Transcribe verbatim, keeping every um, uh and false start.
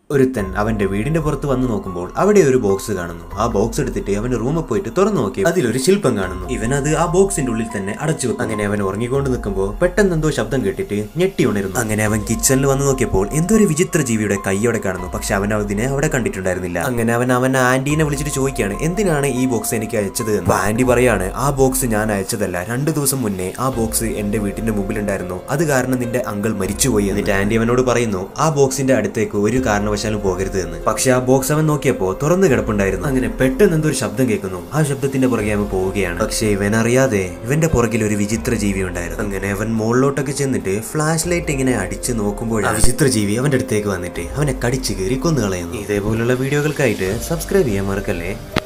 ഒരുത്തൻ അവന്റെ വീടിന്റെ പുറത്ത് വന്ന് നോക്കുമ്പോൾ അവിടെ ഒരു ബോക്സ് കാണുന്നു. ആ ബോക്സ് എടുത്തിട്ട് അവന്റെ റൂമിൽ പോയിട്ട് തുറന്നു നോക്കി അതിലൊരു ശില്പം കാണുന്നു. ഇവൻ അത് ആ ബോക്സിന്റെ ഉള്ളിൽ തന്നെ അടച്ചു വെക്കും. അങ്ങനെ അവൻ ഉറങ്ങിക്കൊണ്ട് നിൽക്കുമ്പോൾ പെട്ടെന്ന് എന്തോ ശബ്ദം കേട്ടിട്ട് ഞെട്ടി ഉണരുന്നു. അങ്ങനെ അവൻ കിച്ചണിൽ വന്ന് നോക്കിയപ്പോൾ എന്തോ ഒരു വിചിത്ര ജീവിയുടെ കൈയോടെ കാണുന്നു. പക്ഷെ അവൻ അതിനെ അവിടെ കണ്ടിട്ടുണ്ടായിരുന്നില്ല. അങ്ങനെ അവൻ അവൻ ആന്റീനെ വിളിച്ചിട്ട് ചോദിക്കുകയാണ്, എന്തിനാണ് ഈ ബോക്സ് എനിക്ക് അയച്ചത് എന്ന്. ആന്റി പറയാണ്, ആ ബോക്സ് ഞാൻ അയച്ചതല്ല, രണ്ടു ദിവസം മുന്നേ ആ ബോക്സ് എന്റെ വീട്ടിന്റെ മുമ്പിലുണ്ടായിരുന്നു, അത് കാരണം നിന്റെ അങ്കിൾ മരിച്ചുപോയി. എന്നിട്ട് ആന്റി അവനോട് പറയുന്നു, ആ ബോക്സിന്റെ അടുത്തേക്ക് ഒരു കാരണവശാലും പോകരുത് എന്ന്. പക്ഷെ ആ ബോക്സ് അവൻ നോക്കിയപ്പോ തുറന്നു കിടപ്പുണ്ടായിരുന്നു. അങ്ങനെ പെട്ടെന്ന് എന്തോ ഒരു ശബ്ദം കേൾക്കുന്നു. ആ ശബ്ദത്തിന്റെ പുറകെ അവൻ പോവുകയാണ്. പക്ഷെ ഇവൻ അറിയാതെ ഇവന്റെ പുറകിൽ ഒരു വിചിത്ര ജീവി ഉണ്ടായിരുന്നു. അങ്ങനെ അവൻ മുകളിലോട്ടൊക്കെ ചെന്നിട്ട് ഫ്ലാഷ് ലൈറ്റ് ഇങ്ങനെ അടിച്ച് നോക്കുമ്പോൾ ആ വിചിത്ര ജീവി അവന്റെ അടുത്തേക്ക് വന്നിട്ട് അവനെ കടിച്ചു കയറി കൊന്നു കളയുന്നു. ഇതേപോലുള്ള വീഡിയോകൾക്കായിട്ട് സബ്സ്ക്രൈബ് ചെയ്യാൻ മറക്കല്ലേ.